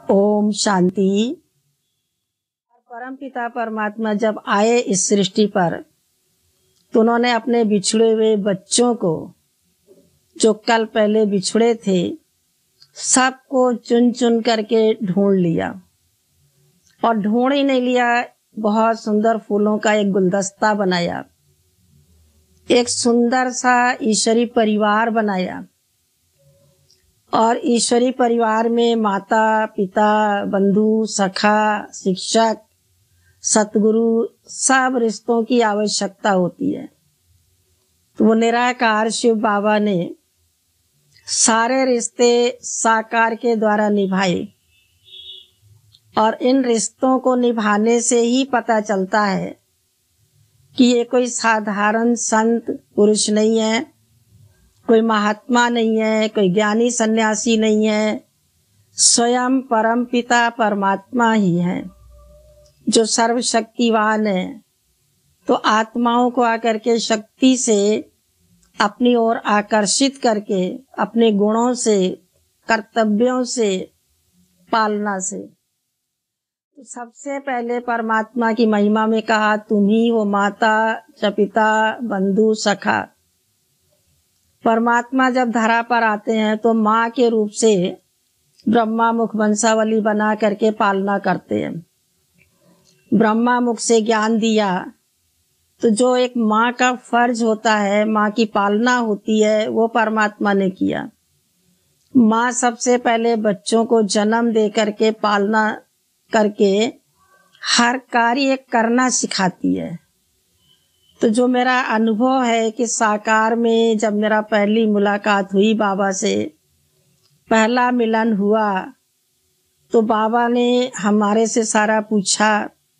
ओम शांति। परम पिता परमात्मा जब आए इस सृष्टि पर तो उन्होंने अपने बिछड़े हुए बच्चों को, जो कल पहले बिछड़े थे, सबको चुन चुन करके ढूंढ लिया। और ढूंढ ही नहीं लिया, बहुत सुंदर फूलों का एक गुलदस्ता बनाया, एक सुंदर सा ईश्वरी परिवार बनाया। और ईश्वरी परिवार में माता पिता, बंधु, सखा, शिक्षक, सतगुरु, सब रिश्तों की आवश्यकता होती है। तो वो निराकार शिव बाबा ने सारे रिश्ते साकार के द्वारा निभाए। और इन रिश्तों को निभाने से ही पता चलता है कि ये कोई साधारण संत पुरुष नहीं है, कोई महात्मा नहीं है, कोई ज्ञानी सन्यासी नहीं है, स्वयं परम पिता परमात्मा ही है जो सर्वशक्तिवान है। तो आत्माओं को आकर के शक्ति से अपनी ओर आकर्षित करके, अपने गुणों से, कर्तव्यों से, पालना से। तो सबसे पहले परमात्मा की महिमा में कहा, तुम ही हो माता च पिता बंधु सखा। परमात्मा जब धरा पर आते हैं तो माँ के रूप से ब्रह्मा मुख वंशावली बना करके पालना करते हैं। ब्रह्मा मुख से ज्ञान दिया तो जो एक माँ का फर्ज होता है, माँ की पालना होती है, वो परमात्मा ने किया। माँ सबसे पहले बच्चों को जन्म दे करके, पालना करके हर कार्य करना सिखाती है। तो जो मेरा अनुभव है कि साकार में जब मेरा पहली मुलाकात हुई बाबा से, पहला मिलन हुआ, तो बाबा ने हमारे से सारा पूछा।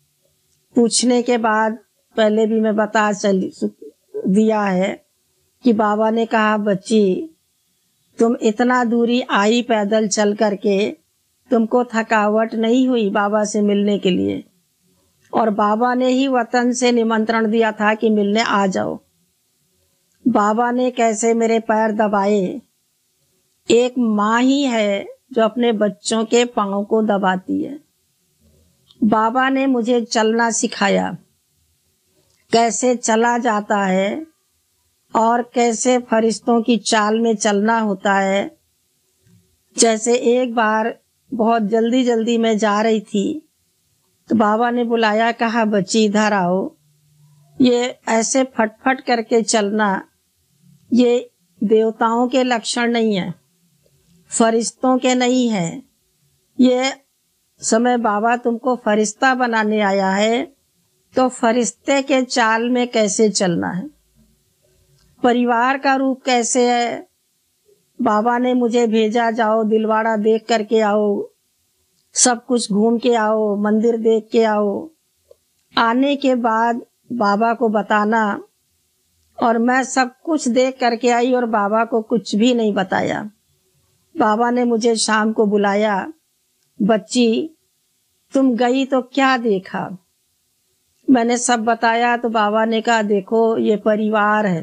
पूछने के बाद पहले भी मैं बता दिया है कि बाबा ने कहा, बच्ची तुम इतना दूरी आई पैदल चल करके, तुमको थकावट नहीं हुई बाबा से मिलने के लिए? और बाबा ने ही वतन से निमंत्रण दिया था कि मिलने आ जाओ। बाबा ने कैसे मेरे पैर दबाए। एक माँ ही है जो अपने बच्चों के पाँव को दबाती है। बाबा ने मुझे चलना सिखाया, कैसे चला जाता है और कैसे फरिश्तों की चाल में चलना होता है। जैसे एक बार बहुत जल्दी जल्दी मैं जा रही थी तो बाबा ने बुलाया, कहा बच्ची इधर आओ। ये ऐसे फटफट करके चलना, ये देवताओं के लक्षण नहीं है, फरिश्तों के नहीं है। ये समय बाबा तुमको फरिश्ता बनाने आया है, तो फरिश्ते के चाल में कैसे चलना है, परिवार का रूप कैसे है। बाबा ने मुझे भेजा, जाओ दिलवाड़ा देख करके आओ, सब कुछ घूम के आओ, मंदिर देख के आओ। आने के बाद बाबा को बताना, और मैं सब कुछ देख करके आई और बाबा को कुछ भी नहीं बताया। बाबा ने मुझे शाम को बुलाया, बच्ची तुम गई तो क्या देखा? मैंने सब बताया। तो बाबा ने कहा, देखो ये परिवार है,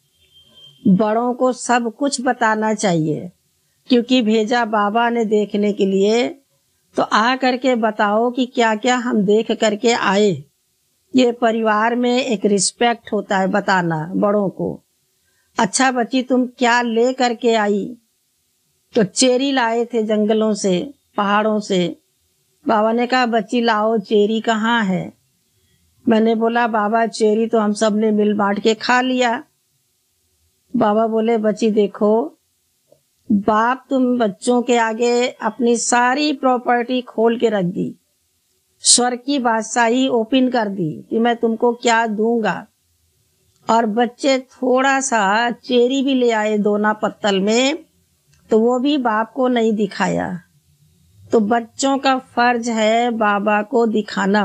बड़ों को सब कुछ बताना चाहिए, क्योंकि भेजा बाबा ने देखने के लिए। तो आ करके बताओ कि क्या क्या हम देख करके आए। ये परिवार में एक रिस्पेक्ट होता है, बताना बड़ों को। अच्छा बच्ची तुम क्या ले करके आई? तो चेरी लाए थे जंगलों से, पहाड़ों से। बाबा ने कहा, बच्ची लाओ, चेरी कहाँ है? मैंने बोला, बाबा चेरी तो हम सब ने मिल बांट के खा लिया। बाबा बोले, बच्ची देखो, बाप तुम बच्चों के आगे अपनी सारी प्रॉपर्टी खोल के रख दी, स्वर्ग की बादशाही ओपन कर दी कि मैं तुमको क्या दूंगा। और बच्चे थोड़ा सा चेरी भी ले आए दोना पत्तल में, तो वो भी बाप को नहीं दिखाया। तो बच्चों का फर्ज है बाबा को दिखाना।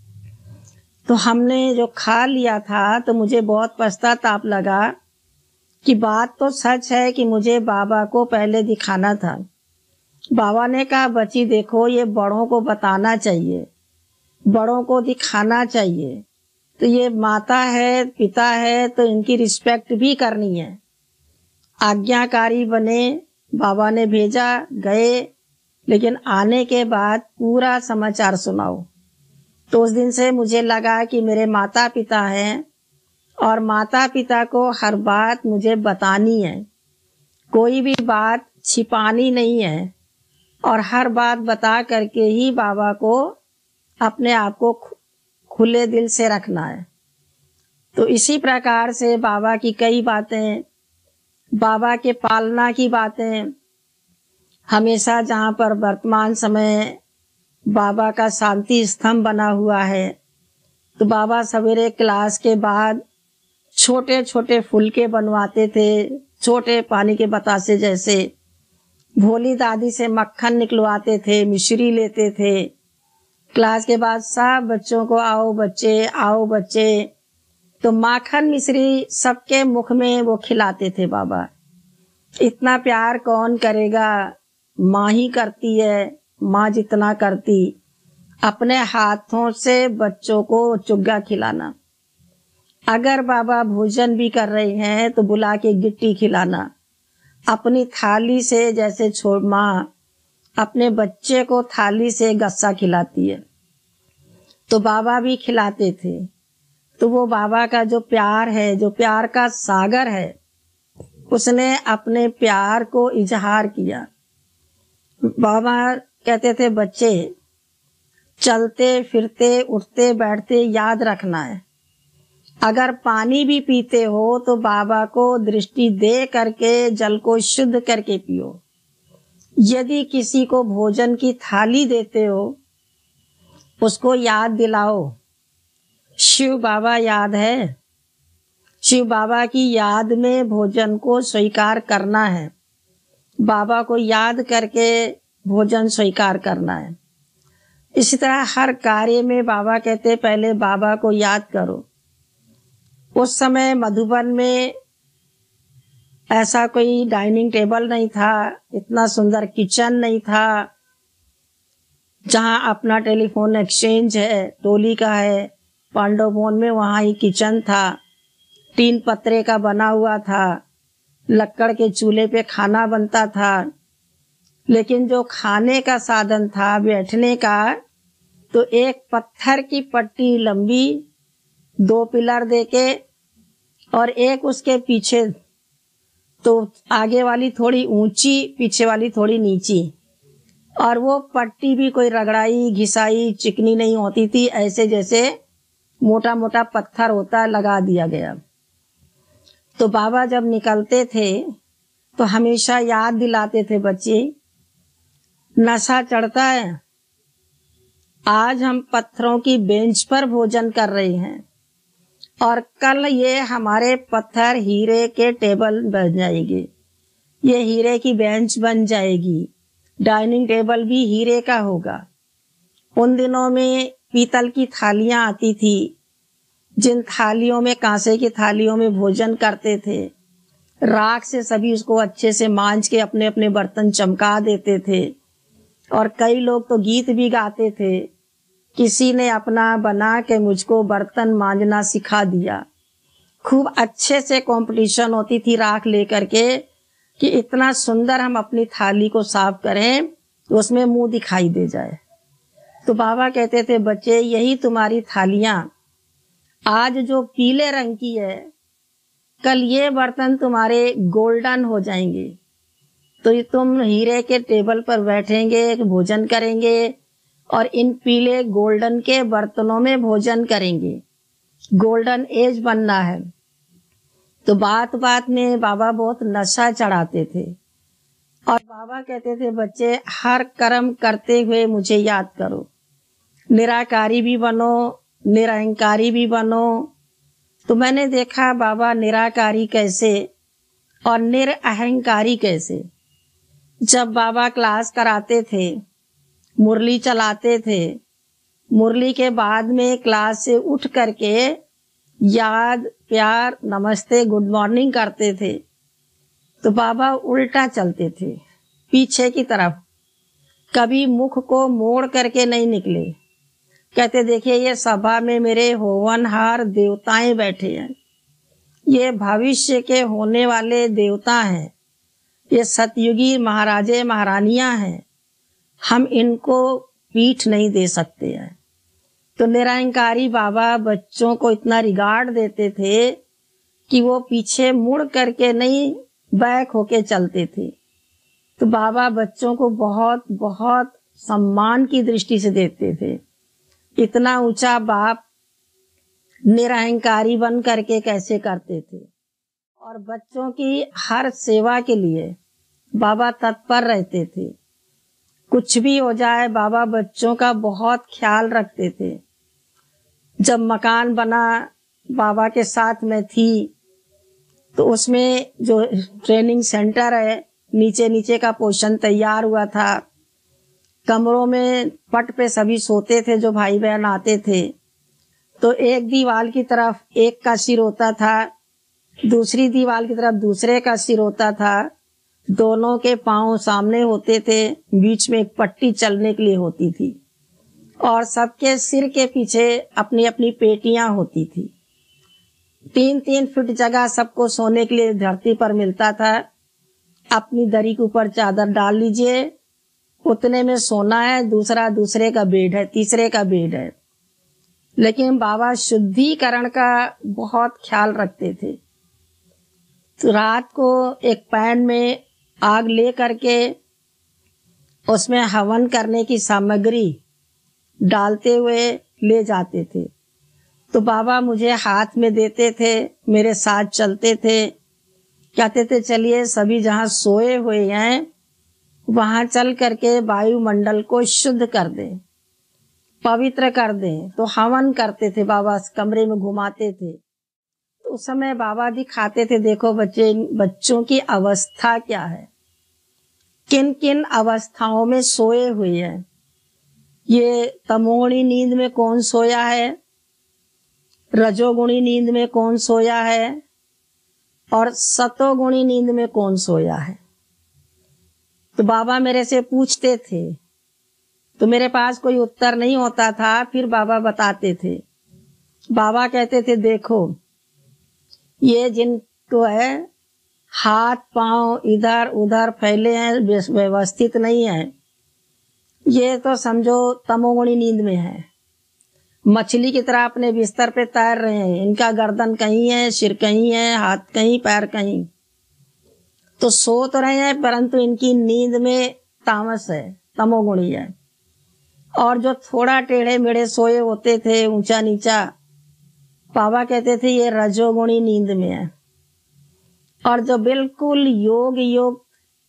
तो हमने जो खा लिया था, तो मुझे बहुत पश्चाताप लगा कि बात तो सच है कि मुझे बाबा को पहले दिखाना था। बाबा ने कहा, बच्ची देखो, ये बड़ों को बताना चाहिए, बड़ों को दिखाना चाहिए। तो ये माता है, पिता है, तो इनकी रिस्पेक्ट भी करनी है। आज्ञाकारी बने, बाबा ने भेजा, गए, लेकिन आने के बाद पूरा समाचार सुनाओ। तो उस दिन से मुझे लगा कि मेरे माता पिता हैं और माता पिता को हर बात मुझे बतानी है, कोई भी बात छिपानी नहीं है और हर बात बता करके ही बाबा को अपने आप को खुले दिल से रखना है। तो इसी प्रकार से बाबा की कई बातें, बाबा के पालना की बातें, हमेशा जहाँ पर वर्तमान समय बाबा का शांति स्तंभ बना हुआ है, तो बाबा सवेरे क्लास के बाद छोटे छोटे फुलके बनवाते थे, छोटे पानी के बतासे जैसे। भोली दादी से मक्खन निकलवाते थे, मिश्री लेते थे। क्लास के बाद सब बच्चों को आओ बच्चे, आओ बच्चे, तो माखन मिश्री सबके मुख में वो खिलाते थे बाबा। इतना प्यार कौन करेगा, माँ ही करती है, माँ जितना करती। अपने हाथों से बच्चों को चुग्गा खिलाना। अगर बाबा भोजन भी कर रहे हैं तो बुला के गिट्टी खिलाना। अपनी थाली से, जैसे माँ अपने बच्चे को थाली से गस्सा खिलाती है, तो बाबा भी खिलाते थे। तो वो बाबा का जो प्यार है, जो प्यार का सागर है, उसने अपने प्यार को इजहार किया। बाबा कहते थे, बच्चे चलते फिरते उठते बैठते याद रखना है, अगर पानी भी पीते हो तो बाबा को दृष्टि दे करके जल को शुद्ध करके पियो। यदि किसी को भोजन की थाली देते हो, उसको याद दिलाओ, शिव बाबा याद है, शिव बाबा की याद में भोजन को स्वीकार करना है, बाबा को याद करके भोजन स्वीकार करना है। इसी तरह हर कार्य में बाबा कहते पहले बाबा को याद करो। उस समय मधुबन में ऐसा कोई डाइनिंग टेबल नहीं था, इतना सुंदर किचन नहीं था। जहाँ अपना टेलीफोन एक्सचेंज है, टोली का है, पांडव भवन में, वहाँ ही किचन था। 3 पत्रे का बना हुआ था, लक्कड़ के चूल्हे पे खाना बनता था। लेकिन जो खाने का साधन था, बैठने का, तो एक पत्थर की पट्टी लंबी, 2 पिलर देके और एक उसके पीछे, तो आगे वाली थोड़ी ऊंची, पीछे वाली थोड़ी नीची, और वो पट्टी भी कोई रगड़ाई घिसाई चिकनी नहीं होती थी, ऐसे जैसे मोटा मोटा पत्थर होता है लगा दिया गया। तो बाबा जब निकलते थे तो हमेशा याद दिलाते थे, बच्चे नशा चढ़ता है, आज हम पत्थरों की बेंच पर भोजन कर रहे हैं और कल ये हमारे पत्थर हीरे के टेबल बन जाएंगे, ये हीरे की बेंच बन जाएगी, डाइनिंग टेबल भी हीरे का होगा। उन दिनों में पीतल की थालियां आती थी, जिन थालियों में, कांसे की थालियों में भोजन करते थे। राख से सभी उसको अच्छे से मांज के अपने अपने बर्तन चमका देते थे। और कई लोग तो गीत भी गाते थे। किसी ने अपना बना के मुझको बर्तन मांजना सिखा दिया। खूब अच्छे से कंपटीशन होती थी राख लेकर के, कि इतना सुंदर हम अपनी थाली को साफ करें तो उसमें मुंह दिखाई दे जाए। तो बाबा कहते थे, बच्चे यही तुम्हारी थालियां आज जो पीले रंग की है, कल ये बर्तन तुम्हारे गोल्डन हो जाएंगे। तो ये तुम हीरे के टेबल पर बैठेंगे, भोजन करेंगे और इन पीले गोल्डन के बर्तनों में भोजन करेंगे। गोल्डन एज बनना है। तो बात बात में बाबा बहुत नशा चढ़ाते थे और बाबा कहते थे, बच्चे हर कर्म करते हुए मुझे याद करो, निराकारी भी बनो, निरहंकारी भी बनो। तो मैंने देखा बाबा निराकारी कैसे और निरअहंकारी कैसे। जब बाबा क्लास कराते थे, मुरली चलाते थे, मुरली के बाद में क्लास से उठ करके याद, प्यार, नमस्ते, गुड मॉर्निंग करते थे, तो बाबा उल्टा चलते थे पीछे की तरफ, कभी मुख को मोड़ करके नहीं निकले। कहते, देखिए ये सभा में मेरे होवनहार देवताएं बैठे हैं, ये भविष्य के होने वाले देवता हैं, ये सतयुगी महाराजे महारानियां हैं, हम इनको पीठ नहीं दे सकते हैं। तो निरंकारी बाबा बच्चों को इतना रिगार्ड देते थे कि वो पीछे मुड़ करके नहीं, बैक होके चलते थे। तो बाबा बच्चों को बहुत बहुत सम्मान की दृष्टि से देखते थे। इतना ऊंचा बाप निरहंकारी बन करके कैसे करते थे। और बच्चों की हर सेवा के लिए बाबा तत्पर रहते थे। कुछ भी हो जाए बाबा बच्चों का बहुत ख्याल रखते थे। जब मकान बना, बाबा के साथ में थी, तो उसमें जो ट्रेनिंग सेंटर है, नीचे नीचे का पोर्शन तैयार हुआ था। कमरों में पट पे सभी सोते थे जो भाई बहन आते थे। तो एक दीवार की तरफ एक का सिर होता था, दूसरी दीवार की तरफ दूसरे का सिर होता था। दोनों के पांव सामने होते थे, बीच में एक पट्टी चलने के लिए होती थी और सबके सिर के पीछे अपनी अपनी पेटियां होती थी। 3-3 फीट जगह सबको सोने के लिए धरती पर मिलता था। अपनी दरी के ऊपर चादर डाल लीजिए, उतने में सोना है। दूसरा दूसरे का बेड है, तीसरे का बेड है। लेकिन बाबा शुद्धिकरण का बहुत ख्याल रखते थे। तो रात को एक पैन में आग ले करके उसमें हवन करने की सामग्री डालते हुए ले जाते थे। तो बाबा मुझे हाथ में देते थे, मेरे साथ चलते थे, कहते थे चलिए सभी जहाँ सोए हुए हैं वहां चल करके वायुमंडल को शुद्ध कर दें, पवित्र कर दें। तो हवन करते थे, बाबा कमरे में घुमाते थे। तो उस समय बाबा दिखाते थे, देखो बच्चों की अवस्था क्या है, किन किन अवस्थाओं में सोए हुए हैं। ये तमोगुणी नींद में कौन सोया है, रजोगुणी नींद में कौन सोया है और सतोगुणी नींद में कौन सोया है। तो बाबा मेरे से पूछते थे, तो मेरे पास कोई उत्तर नहीं होता था। फिर बाबा बताते थे। बाबा कहते थे देखो ये जिनको है हाथ पांव इधर उधर फैले हैं, व्यवस्थित नहीं है, ये तो समझो तमोगुणी नींद में है। मछली की तरह अपने बिस्तर पे तैर रहे हैं। इनका गर्दन कहीं है, सिर कहीं है, हाथ कहीं, पैर कहीं। तो सो तो रहे हैं परंतु इनकी नींद में तामस है, तमोगुणी है। और जो थोड़ा टेढ़े मेढ़े सोए होते थे ऊंचा नीचा, बाबा कहते थे ये रजोगुणी नींद में है। और जो बिल्कुल योग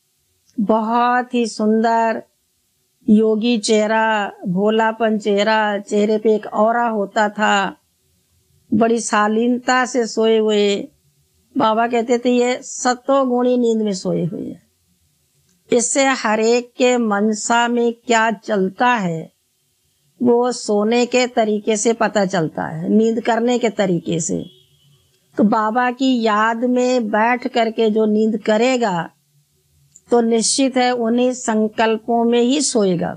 बहुत ही सुंदर योगी चेहरा, भोलापन चेहरा, चेहरे पे एक औरा होता था, बड़ी शालीनता से सोए हुए, बाबा कहते थे ये सतोगुणी नींद में सोए हुए हैं। इससे हर एक के मनसा में क्या चलता है वो सोने के तरीके से पता चलता है, नींद करने के तरीके से। तो बाबा की याद में बैठ करके जो नींद करेगा तो निश्चित है उन्हीं संकल्पों में ही सोएगा।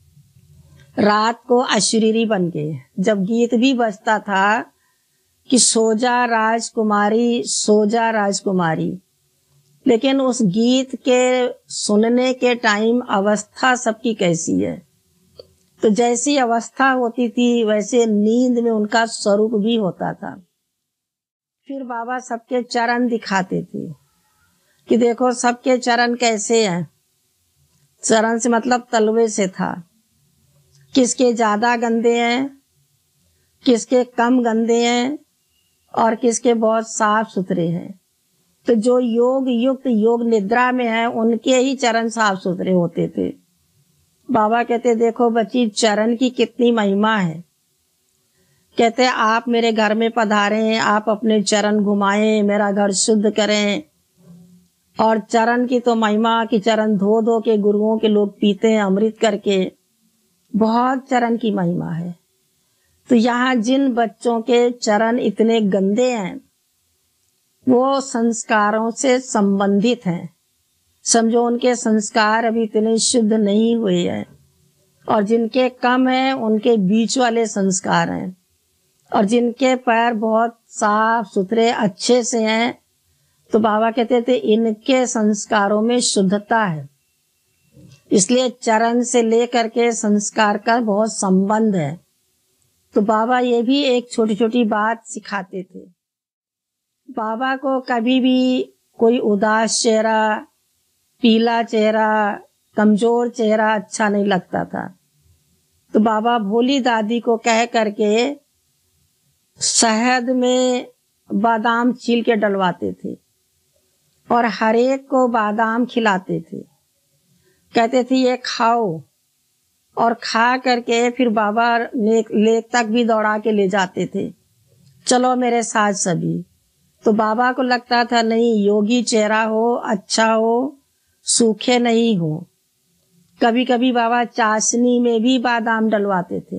रात को अशरीरी बन के जब गीत भी बजता था कि सो जा राजकुमारी, सो जा राजकुमारी, लेकिन उस गीत के सुनने के टाइम अवस्था सबकी कैसी है। तो जैसी अवस्था होती थी वैसे नींद में उनका स्वरूप भी होता था। फिर बाबा सबके चरण दिखाते थे कि देखो सबके चरण कैसे हैं। चरण से मतलब तलवे से था। किसके ज्यादा गंदे हैं, किसके कम गंदे हैं और किसके बहुत साफ सुथरे हैं। तो जो योग युक्त योग निद्रा में है उनके ही चरण साफ सुथरे होते थे। बाबा कहते देखो बच्ची चरण की कितनी महिमा है। कहते आप मेरे घर में पधारें, आप अपने चरण घुमाएं, मेरा घर शुद्ध करें। और चरण की तो महिमा कि चरण धो धो के गुरुओं के लोग पीते हैं अमृत करके, बहुत चरण की महिमा है। तो यहाँ जिन बच्चों के चरण इतने गंदे हैं वो संस्कारों से संबंधित हैं। समझो उनके संस्कार अभी इतने शुद्ध नहीं हुए हैं। और जिनके कम हैं उनके बीच वाले संस्कार हैं। और जिनके पैर बहुत साफ सुथरे अच्छे से हैं तो बाबा कहते थे इनके संस्कारों में शुद्धता है। इसलिए चरण से लेकर के संस्कार का बहुत संबंध है। तो बाबा ये भी एक छोटी छोटी बात सिखाते थे। बाबा को कभी भी कोई उदास चेहरा, पीला चेहरा, कमजोर चेहरा अच्छा नहीं लगता था। तो बाबा भोली दादी को कह करके शहद में बादाम छील के डलवाते थे और हर एक को बादाम खिलाते थे। कहते थे ये खाओ, और खा करके फिर बाबा लेक तक भी दौड़ा के ले जाते थे, चलो मेरे साथ सभी। तो बाबा को लगता था नहीं, योगी चेहरा हो, अच्छा हो, सूखे नहीं हो। कभी कभी बाबा चाशनी में भी बादाम डलवाते थे,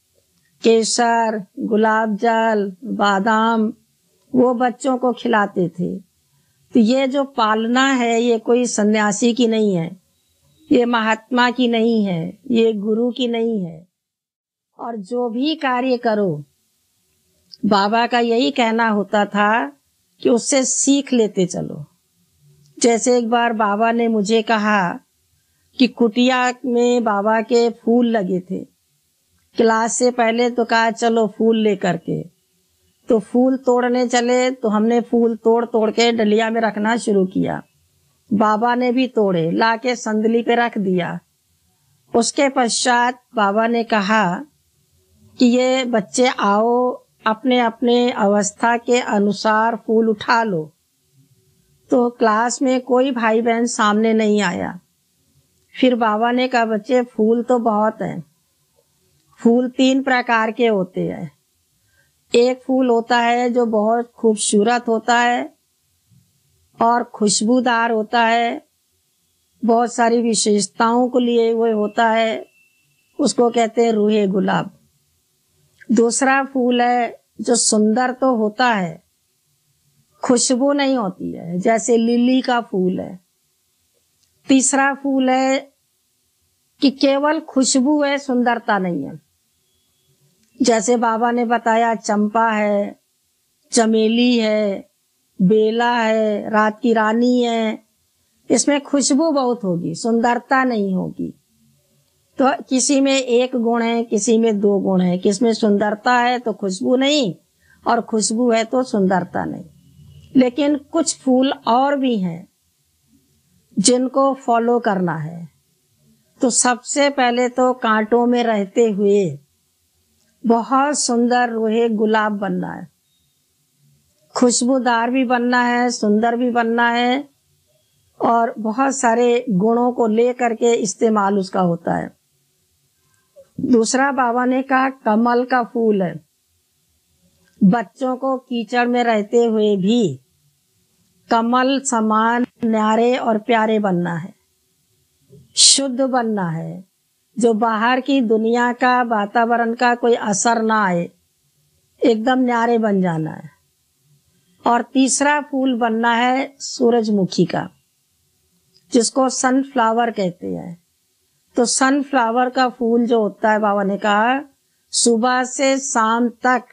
केसर, गुलाब जल, बादाम, वो बच्चों को खिलाते थे। तो ये जो पालना है ये कोई सन्यासी की नहीं है, ये महात्मा की नहीं है, ये गुरु की नहीं है। और जो भी कार्य करो, बाबा का यही कहना होता था कि उससे सीख लेते चलो। जैसे एक बार बाबा ने मुझे कहा कि कुटिया में बाबा के फूल लगे थे। क्लास से पहले तो कहा चलो फूल लेकर के, तो फूल तोड़ने चले तो हमने फूल तोड़ तोड़ के डलिया में रखना शुरू किया। बाबा ने भी तोड़े, लाके संदली पे रख दिया। उसके पश्चात बाबा ने कहा कि ये बच्चे आओ, अपने अपने अवस्था के अनुसार फूल उठा लो। तो क्लास में कोई भाई बहन सामने नहीं आया। फिर बाबा ने कहा बच्चे फूल तो बहुत हैं। फूल 3 प्रकार के होते हैं। एक फूल होता है जो बहुत खूबसूरत होता है और खुशबूदार होता है, बहुत सारी विशेषताओं को लिए हुए होता है, उसको कहते हैं रूहे गुलाब। दूसरा फूल है जो सुंदर तो होता है, खुशबू नहीं होती है, जैसे लिली का फूल है। तीसरा फूल है कि केवल खुशबू है, सुंदरता नहीं है। जैसे बाबा ने बताया चंपा है, चमेली है, बेला है, रात की रानी है। इसमें खुशबू बहुत होगी, सुंदरता नहीं होगी। तो किसी में 1 गुण है, किसी में 2 गुण है। किसमें सुंदरता है तो खुशबू नहीं, और खुशबू है तो सुंदरता नहीं। लेकिन कुछ फूल और भी हैं जिनको फॉलो करना है। तो सबसे पहले तो कांटों में रहते हुए बहुत सुंदर रूहे गुलाब बनना है, खुशबूदार भी बनना है, सुंदर भी बनना है, और बहुत सारे गुणों को ले करके इस्तेमाल उसका होता है। दूसरा बाबा ने कहा कमल का फूल है। बच्चों को कीचड़ में रहते हुए भी कमल समान न्यारे और प्यारे बनना है, शुद्ध बनना है, जो बाहर की दुनिया का, वातावरण का कोई असर ना आए, एकदम न्यारे बन जाना है। और तीसरा फूल बनना है सूरजमुखी का, जिसको सनफ्लावर कहते हैं। तो सनफ्लावर का फूल जो होता है, बाबा ने कहा सुबह से शाम तक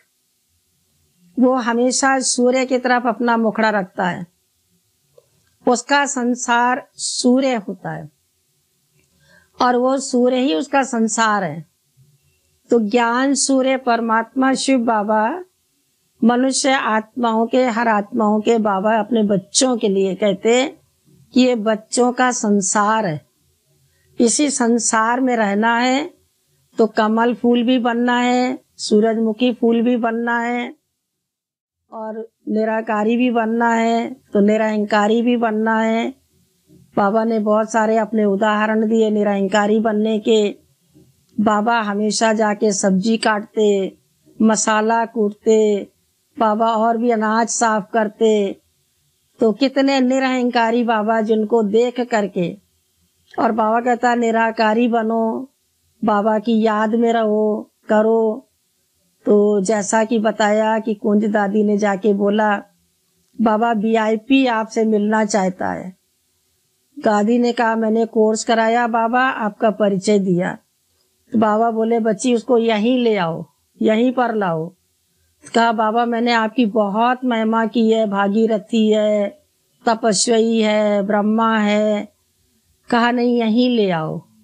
वो हमेशा सूर्य की तरफ अपना मुखड़ा रखता है। उसका संसार सूर्य होता है और वो सूर्य ही उसका संसार है। तो ज्ञान सूर्य परमात्मा शिव बाबा मनुष्य आत्माओं के, हर आत्माओं के बाबा अपने बच्चों के लिए कहते कि ये बच्चों का संसार है, इसी संसार में रहना है। तो कमल फूल भी बनना है, सूरजमुखी फूल भी बनना है, और निराकारी भी बनना है, तो निरहंकारी भी बनना है। बाबा ने बहुत सारे अपने उदाहरण दिए निरहंकारी बनने के। बाबा हमेशा जाके सब्जी काटते, मसाला कूटते, बाबा और भी अनाज साफ करते। तो कितने निरहंकारी बाबा, जिनको देख करके, और बाबा कहता निराकारी बनो, बाबा की याद में रहो, करो। तो जैसा कि बताया कि कुंज दादी ने जाके बोला बाबा VIP आपसे मिलना चाहता है। दादी ने कहा मैंने कोर्स कराया बाबा, आपका परिचय दिया। तो बाबा बोले बच्ची उसको यहीं ले आओ, यहीं पर लाओ। कहा बाबा मैंने आपकी बहुत महिमा की है, भागीरथी है, तपस्वी है, ब्रह्मा है। कहा नहीं यहीं ले आओ।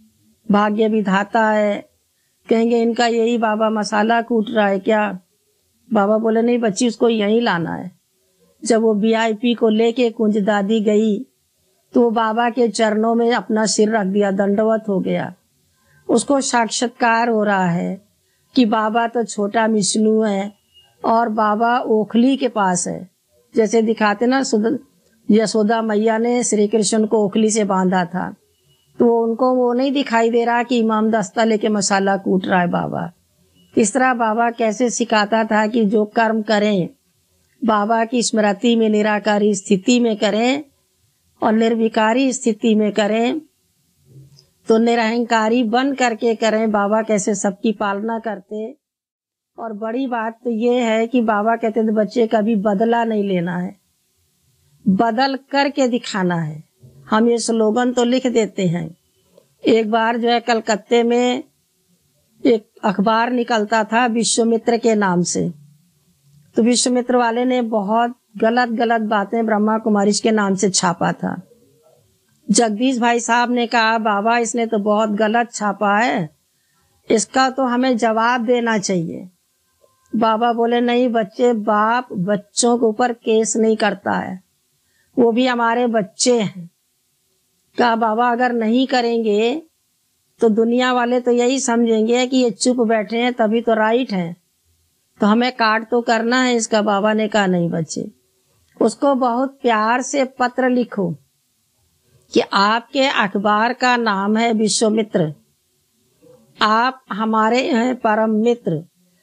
भाग्य विधाता है। कहेंगे इनका यही बाबा मसाला कूट रहा है क्या? बाबा बोले नहीं बच्ची, उसको यहीं लाना है। जब वो वीआईपी को लेके कुंज दादी गई तो वो बाबा के चरणों में अपना सिर रख दिया, दंडवत हो गया। उसको साक्षात्कार हो रहा है कि बाबा तो छोटा विष्णु है और बाबा ओखली के पास है। जैसे दिखाते ना, यशोदा मैया ने श्री कृष्ण को ओखली से बांधा था, तो उनको वो नहीं दिखाई दे रहा कि इमाम दस्ता लेके मसाला कूट रहा है बाबा। इस तरह बाबा कैसे सिखाता था कि जो कर्म करें बाबा की स्मृति में, निराकारी स्थिति में करें और निर्विकारी स्थिति में करें, तो निरहंकारी बन करके करें। बाबा कैसे सबकी पालना करते। और बड़ी बात तो ये है कि बाबा कहते थे बच्चे कभी बदला नहीं लेना है, बदल करके दिखाना है। हम ये स्लोगन तो लिख देते हैं। एक बार जो है कलकत्ते में एक अखबार निकलता था विश्वामित्र के नाम से, तो विश्वामित्र वाले ने बहुत गलत गलत बातें ब्रह्मा कुमारी के नाम से छापा था। जगदीश भाई साहब ने कहा बाबा इसने तो बहुत गलत छापा है, इसका तो हमें जवाब देना चाहिए। बाबा बोले नहीं बच्चे, बाप बच्चों के ऊपर केस नहीं करता है, वो भी हमारे बच्चे हैं। कहा बाबा अगर नहीं करेंगे तो दुनिया वाले तो यही समझेंगे कि ये चुप बैठे हैं तभी तो राइट है, तो हमें काट तो करना है इसका। बाबा ने कहा नहीं बच्चे, उसको बहुत प्यार से पत्र लिखो कि आपके अखबार का नाम है विश्वामित्र, आप हमारे हैं परम मित्र,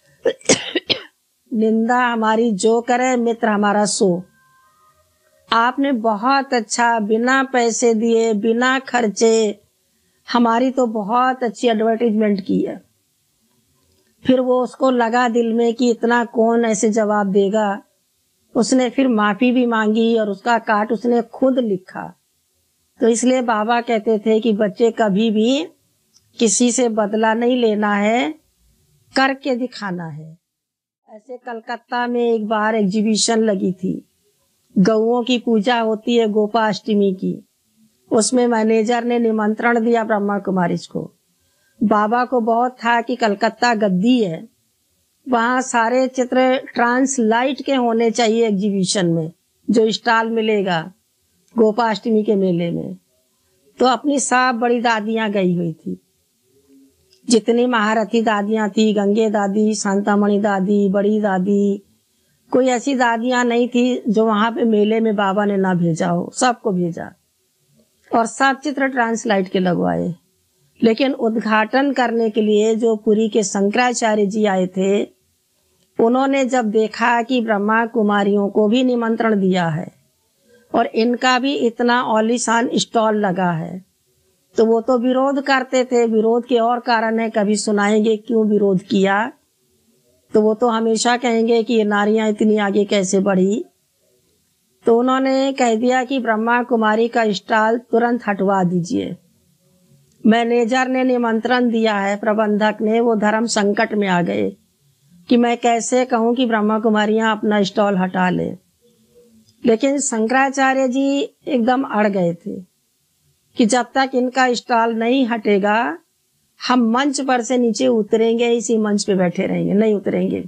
निंदा हमारी जो करे मित्र हमारा सो। आपने बहुत अच्छा बिना पैसे दिए बिना खर्चे हमारी तो बहुत अच्छी एडवर्टीजमेंट की है। फिर वो उसको लगा दिल में कि इतना कौन ऐसे जवाब देगा। उसने फिर माफी भी मांगी और उसका काट उसने खुद लिखा। तो इसलिए बाबा कहते थे कि बच्चे कभी भी किसी से बदला नहीं लेना है, करके दिखाना है। ऐसे कलकत्ता में एक बार एग्जीबिशन लगी थी, गौओं की पूजा होती है गोपाष्टमी की। उसमें मैनेजर ने निमंत्रण दिया ब्रह्मा कुमारी को। बाबा को बहुत था कि कलकत्ता गद्दी है, वहाँ सारे चित्र ट्रांसलाइट के होने चाहिए एग्जीबिशन में, जो स्टॉल मिलेगा गोपाष्टमी के मेले में। तो अपनी सब बड़ी दादियां गई हुई थी, जितनी महारथी दादियां थी, गंगे दादी, शांतामणि दादी, बड़ी दादी, कोई ऐसी दादियां नहीं थी जो वहां पे मेले में बाबा ने ना भेजा हो। सबको भेजा और सब चित्र ट्रांसलाइट के लगवाए। लेकिन उद्घाटन करने के लिए जो पुरी के शंकराचार्य जी आए थे, उन्होंने जब देखा कि ब्रह्मा कुमारियों को भी निमंत्रण दिया है और इनका भी इतना आलीशान स्टॉल लगा है, तो वो तो विरोध करते थे। विरोध के और कारण है, कभी सुनाएंगे क्यों विरोध किया। तो वो तो हमेशा कहेंगे कि ये नारियां इतनी आगे कैसे बढ़ी। तो उन्होंने कह दिया कि ब्रह्मा कुमारी का स्टॉल तुरंत हटवा दीजिए। मैनेजर ने निमंत्रण दिया है, प्रबंधक ने, वो धर्म संकट में आ गए कि मैं कैसे कहूं कि ब्रह्मा कुमारियां अपना स्टॉल हटा ले। लेकिन शंकराचार्य जी एकदम अड़ गए थे कि जब तक इनका स्टॉल नहीं हटेगा हम मंच पर से नीचे उतरेंगे, इसी मंच पे बैठे रहेंगे, नहीं उतरेंगे।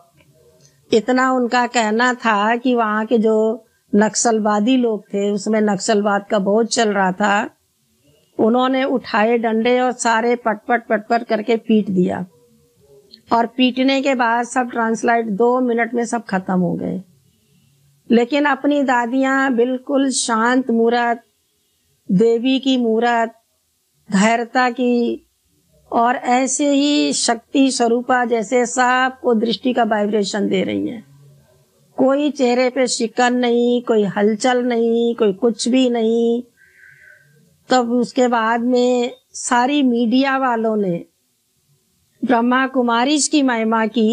इतना उनका कहना था कि वहां के जो नक्सलवादी लोग थे, उसमें नक्सलवाद का बहुत चल रहा था, उन्होंने उठाए डंडे और सारे पटपट पटपट करके पीट दिया। और पीटने के बाद सब ट्रांसलाइट 2 मिनट में सब खत्म हो गए। लेकिन अपनी दादियां बिल्कुल शांत मूरत, देवी की मूरत, धैर्यता की और ऐसे ही शक्ति स्वरूपा जैसे सबको दृष्टि का वाइब्रेशन दे रही हैं। कोई चेहरे पे शिकन नहीं, कोई हलचल नहीं, कोई कुछ भी नहीं। तब उसके बाद में सारी मीडिया वालों ने ब्रह्मा कुमारी की महिमा की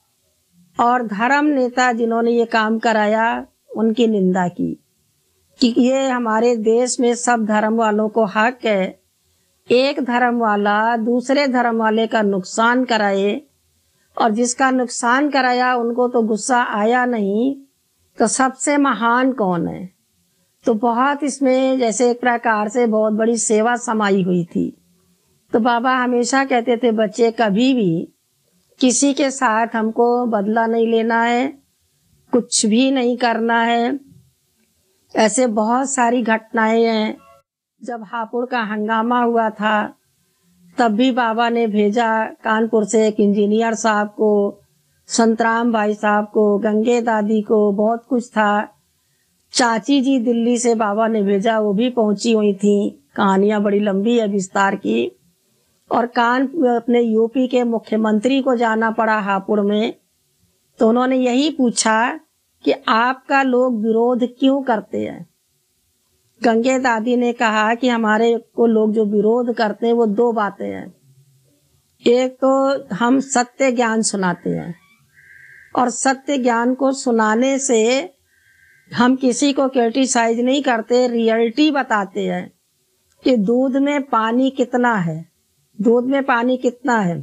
और धर्म नेता जिन्होंने ये काम कराया उनकी निंदा की कि ये हमारे देश में सब धर्म वालों को हक है, एक धर्म वाला दूसरे धर्म वाले का नुकसान कराए, और जिसका नुकसान कराया उनको तो गुस्सा आया नहीं, तो सबसे महान कौन है। तो बहुत इसमें जैसे एक प्रकार से बहुत बड़ी सेवा समाई हुई थी तो बाबा हमेशा कहते थे बच्चे कभी भी किसी के साथ हमको बदला नहीं लेना है, कुछ भी नहीं करना है। ऐसे बहुत सारी घटनाएं हैं। जब हापुड़ का हंगामा हुआ था तब भी बाबा ने भेजा कानपुर से एक इंजीनियर साहब को, संतराम भाई साहब को, गंगे दादी को, बहुत कुछ था। चाची जी दिल्ली से बाबा ने भेजा, वो भी पहुंची हुई थी। कहानियां बड़ी लंबी है विस्तार की। और अपने यूपी के मुख्यमंत्री को जाना पड़ा हापुड़ में, तो उन्होंने यही पूछा कि आपका लोग विरोध क्यों करते हैं। गंगे दादी ने कहा कि हमारे को लोग जो विरोध करते हैं वो दो बातें हैं। एक तो हम सत्य ज्ञान सुनाते हैं, और सत्य ज्ञान को सुनाने से हम किसी को क्रिटिसाइज नहीं करते, रियलिटी बताते हैं कि दूध में पानी कितना है, दूध में पानी कितना है।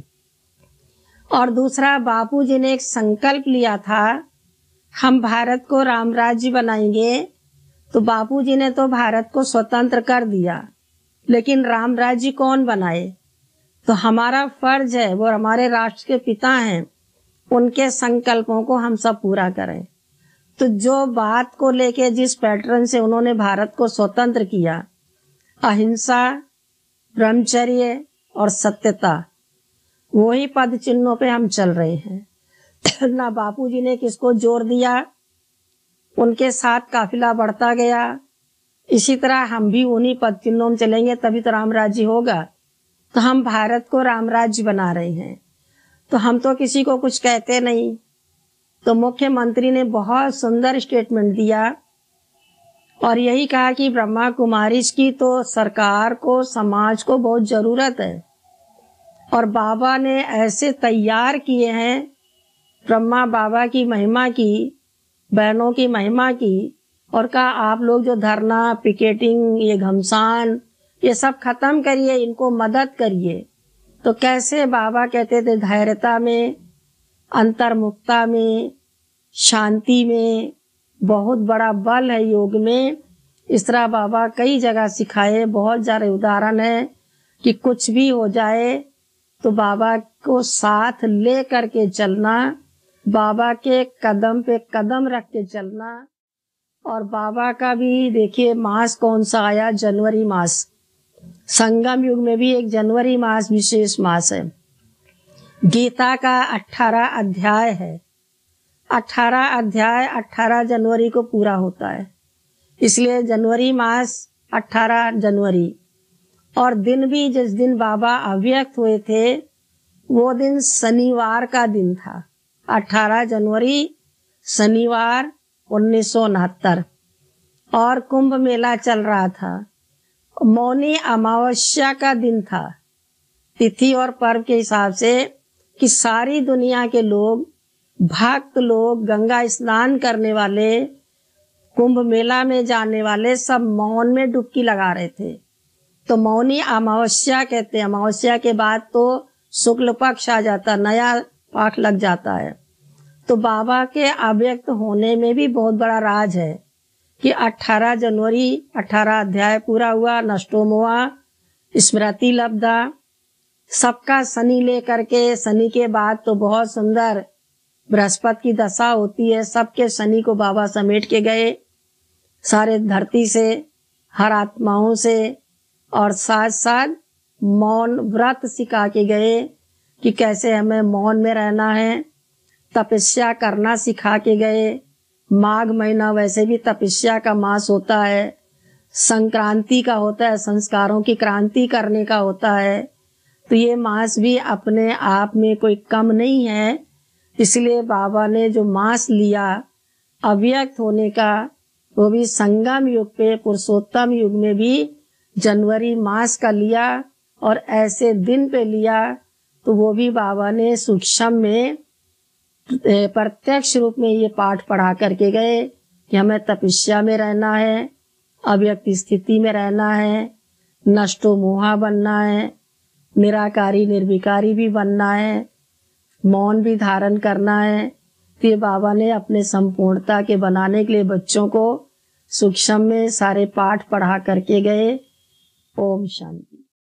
और दूसरा, बापूजी ने एक संकल्प लिया था हम भारत को राम राज्य बनाएंगे। तो बापूजी ने तो भारत को स्वतंत्र कर दिया, लेकिन राम राज्य कौन बनाए। तो हमारा फर्ज है, वो हमारे राष्ट्र के पिता हैं, उनके संकल्पों को हम सब पूरा करें। तो जो बात को लेके जिस पैटर्न से उन्होंने भारत को स्वतंत्र किया, अहिंसा, ब्रह्मचर्य और सत्यता, वही पद चिन्हों पे हम चल रहे हैं। ना बापूजी ने किसको जोर दिया, उनके साथ काफिला बढ़ता गया। इसी तरह हम भी उन्हीं पद चिन्हों में चलेंगे, तभी तो राम राज्य होगा। तो हम भारत को राम राज्य बना रहे हैं, तो हम तो किसी को कुछ कहते नहीं। तो मुख्यमंत्री ने बहुत सुंदर स्टेटमेंट दिया और यही कहा कि ब्रह्मा कुमारी की तो सरकार को, समाज को बहुत जरूरत है। और बाबा ने ऐसे तैयार किए हैं, ब्रह्मा बाबा की महिमा की, बहनों की महिमा की, और कहा आप लोग जो धरना, पिकेटिंग, ये घमसान, ये सब खत्म करिए, इनको मदद करिए। तो कैसे बाबा कहते थे धैर्यता में, अंतर्मुखता में, शांति में बहुत बड़ा बल है योग में। इस तरह बाबा कई जगह सिखाए, बहुत सारे उदाहरण है कि कुछ भी हो जाए तो बाबा को साथ ले करके चलना, बाबा के कदम पे कदम रख के चलना। और बाबा का भी देखिए मास कौन सा आया, जनवरी मास। संगम युग में भी एक जनवरी मास विशेष मास है। गीता का 18 अध्याय है, 18 अध्याय 18 जनवरी को पूरा होता है, इसलिए जनवरी मास 18 जनवरी। और दिन भी जिस दिन बाबा अव्यक्त हुए थे वो दिन शनिवार का दिन था, 18 जनवरी शनिवार 1969। और कुंभ मेला चल रहा था, मौनी अमावस्या का दिन था, तिथि और पर्व के हिसाब से, कि सारी दुनिया के लोग, भक्त लोग, गंगा स्नान करने वाले, कुंभ मेला में जाने वाले, सब मौन में डुबकी लगा रहे थे। तो मौनी अमावस्या कहते हैं। अमावस्या के बाद तो शुक्ल पक्ष आ जाता, नया पाठ लग जाता है। तो बाबा के अव्यक्त होने में भी बहुत बड़ा राज है कि 18 जनवरी 18 अध्याय पूरा हुआ, नष्टोम हुआ, स्मृति लब्धा, सबका शनि ले करके। शनि के बाद तो बहुत सुंदर बृहस्पति की दशा होती है, सबके शनि को बाबा समेट के गए सारे धरती से, हर आत्माओं से। और साथ साथ मौन व्रत सिखा के गए कि कैसे हमें मौन में रहना है, तपस्या करना सिखा के गए। माघ महीना वैसे भी तपस्या का मास होता है, संक्रांति का होता है, संस्कारों की क्रांति करने का होता है। तो ये मास भी अपने आप में कोई कम नहीं है। इसलिए बाबा ने जो मास लिया अव्यक्त होने का, वो भी संगम युग पे, पुरुषोत्तम युग में भी जनवरी मास का लिया, और ऐसे दिन पे लिया। तो वो भी बाबा ने सूक्ष्म में प्रत्यक्ष रूप में ये पाठ पढ़ा करके गए कि हमें तपस्या में रहना है, अव्यक्त स्थिति में रहना है, नष्टो मोहा बनना है, निराकारी निर्विकारी भी बनना है, मौन भी धारण करना है। तो ये बाबा ने अपने संपूर्णता के बनाने के लिए बच्चों को सूक्ष्म में सारे पाठ पढ़ा करके गए। ओम शांति।